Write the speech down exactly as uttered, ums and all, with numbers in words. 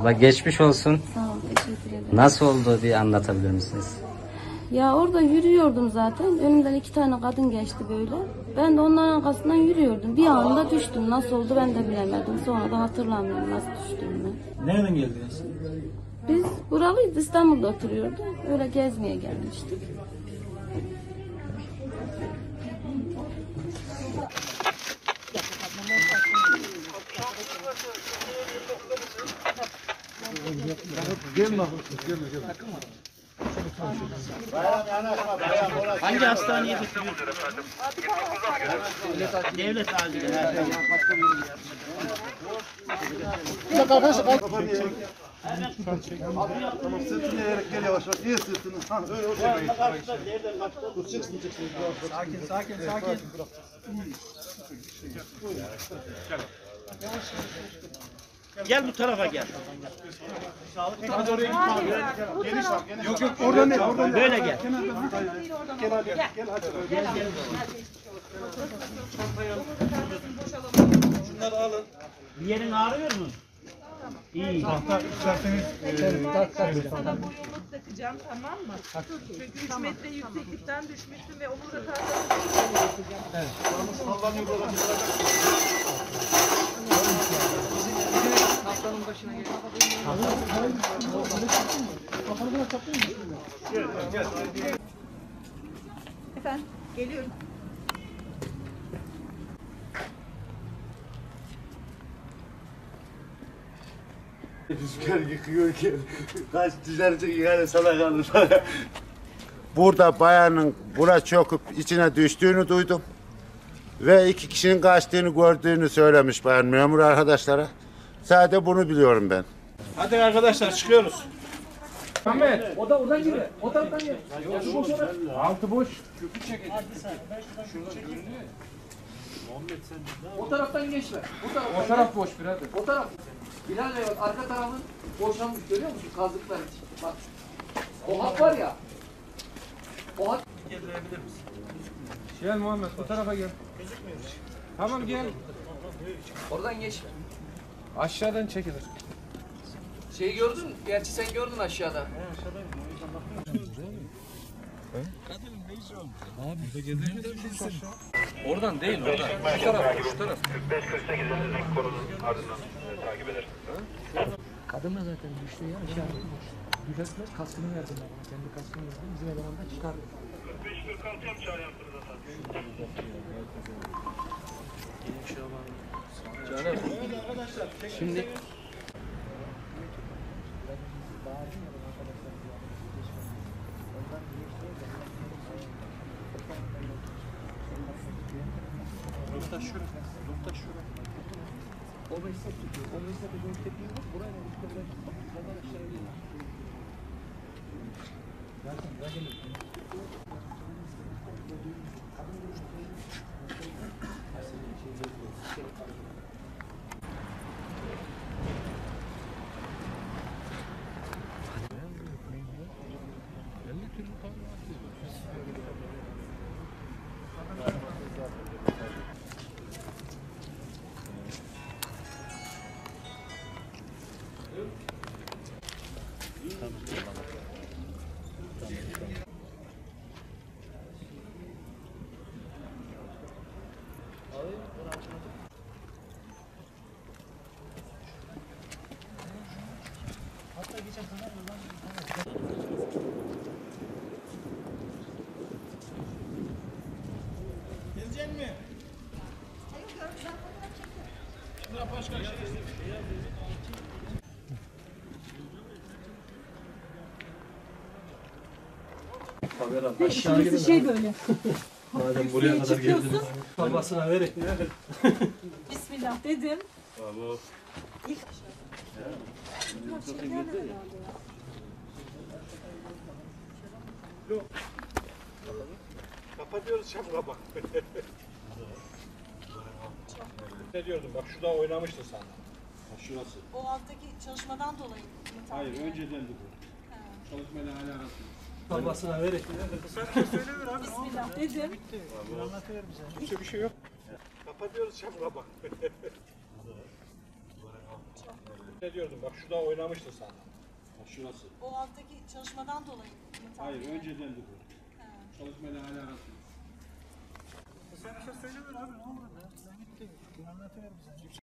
La geçmiş olsun. Sağ ol, teşekkür ederim. Nasıl oldu diye anlatabilir misiniz? Ya orada yürüyordum zaten. Önümden iki tane kadın geçti böyle. Ben de onların arkasından yürüyordum. Bir anda düştüm. Nasıl oldu ben de bilemedim. Sonra da hatırlamıyorum nasıl düştüğümü. Nereden geldiniz? Biz buralıyız, İstanbul'da oturuyorduk. Öyle gezmeye gelmiştik. Gelme bak. Gelme gelme. Hangi hastaneye götürüyorsunuz? Devlet acili. Bir dakika arkadaşlar. Tamam sırtını eğerek gel yavaş yavaş. Niye sırtını? Ha öyle öyle. Dur çıksın çıksın. Sakin sakin sakin. Gel bu tarafa gel. Hadi oraya gitme abi. Geniş bak geniş. Yok yok oradan değil oradan. Böyle gel. Gel hadi gel hadi. Gel gel. Şunları alın. Bir yerin ağrıyor mu? İyi. Tahta isterseniz Omurluk takacağım, tamam mı? Çünkü üç metre yükseklikten düşmüştüm ve omurga tahtası. sallanıyor burada. Haftanın başına geliyor. Efendim, geliyorum. Rüzgar yıkıyor ki kaç dışarı çıkıyor yani sana kalır. Burada bayanın bura çöküp içine düştüğünü duydum. Ve iki kişinin kaçtığını gördüğünü söylemiş bayan memur arkadaşlara. Sadece bunu biliyorum ben. Hadi arkadaşlar çıkıyoruz. Ahmet, o da oradan giriyor. O taraftan gir. Altı boş orası. Altı boş. O taraftan geçme. Bu taraftan. O taraf boş birader. O taraf. Bilal Bey bak arka tarafın boşalmış görüyor musun? Kazıklar için. Bak. O hak var ya. O hak. Gel Muhammed bu tarafa gel. Tamam gel. Oradan geçme. Aşağıdan çekilir. Şeyi gördün mü? Gerçi sen gördün aşağıda. Oradan değil oradan. Şu taraf şu taraf. Kadın da zaten düştü ya aşağıda. Düşerler kaskını verdim ben. Kendi kaskını verdim. Bizim elemanlar çıkardı. beş kırk altı yap çağır yaptırdı zaten. Şimdi Nokta şura. Nokta şura. O meslek tutuyor. O meslek tutuyor. Tepiyi bak. Buraya da işte böyle. Buradan aşağıya gidiyor. Zaten zaten. Gelecek mi? Şuna başka şey Şurası şey böyle. madem buraya kadar geldiniz. Babasına verek. Bismillah dedim. Bravo. İlk Kapatıyoruz çabuk bak. Ne diyordum bak şurada oynamıştı sana. Ha, şurası. o alttaki çalışmadan dolayı. Hayır önceden bu. Çalışmayla alakası yok. Babasına verek. Bismillah dedim. Kimse bir şey yok. Kapatıyoruz çabuk bak. Ne diyordum bak şurada oynamıştı sana. Bak şurası. O alttaki çalışmadan dolayı mı? Hayır önceden de bu. Çalışmayla alakası yok. Sen bir şey söylemiyorsun abi, ne olur be? Sen git de anlatıver bize.